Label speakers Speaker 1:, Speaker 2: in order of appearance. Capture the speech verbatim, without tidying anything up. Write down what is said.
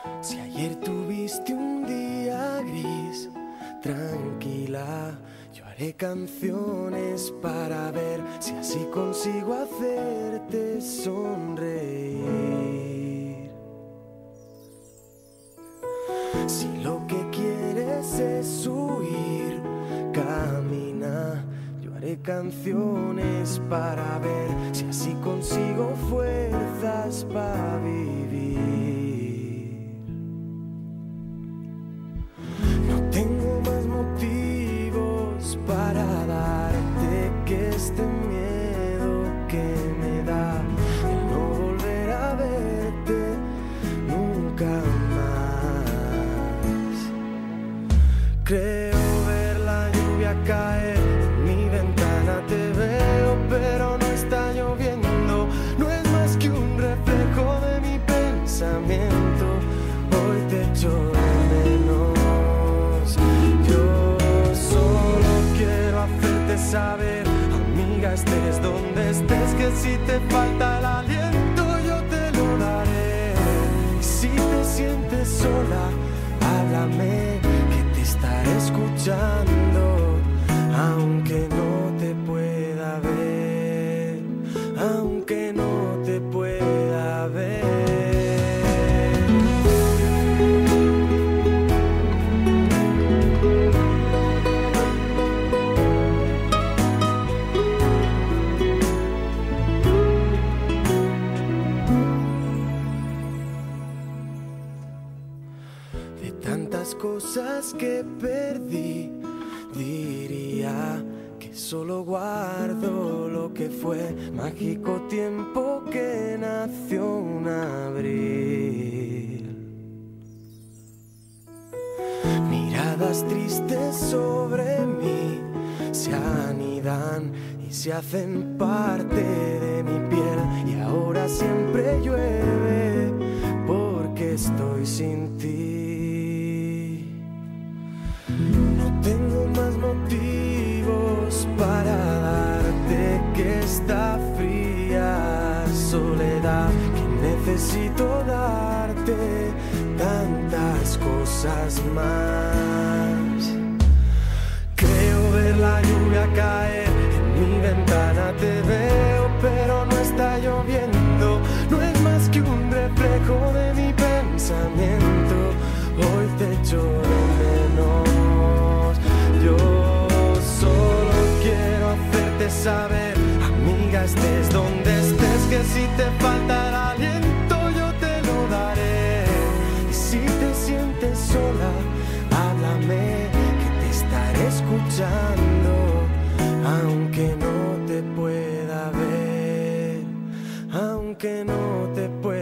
Speaker 1: Si ayer tuviste un día gris, tranquila, yo haré canciones para ver si así consigo hacerte sonreír. Si lo que quieres es huir, camina, yo haré canciones para ver si así consigo fuerzas para vivir. No tengo más motivos para darte que este miedo que me da el no volver a verte nunca más. Creo ver la lluvia caer en mi ventana, te veo pero no está lloviendo, no es más que un reflejo de mi pensamiento. Hoy te echo de menos, yo solo quiero hacerte saber, amiga, estés donde estés, que si te falta el aliento yo te lo daré. Y si te sientes sola, háblame, que te estaré escuchando, aunque no te pueda ver, aunque no te pueda ver. De tantas cosas que perdí, diría que solo guardo lo que fue mágico tiempo que nació un abril. Miradas tristes sobre mí se anidan y se hacen parte de mi piel, y ahora siempre llueve porque estoy sin ti. No tengo más motivos para darte que esta fría soledad, que necesito darte tantas cosas más. Creo ver la lluvia caer en mi ventana, te veo pero no está lloviendo, no es más que un reflejo de mi pensamiento. Hoy te echo de menos, yo solo quiero hacerte saber, amiga, estés donde estés, que si te falta el aliento yo te lo daré. Y si te sientes sola, háblame, que te estaré escuchando, aunque no te pueda ver, aunque no te pueda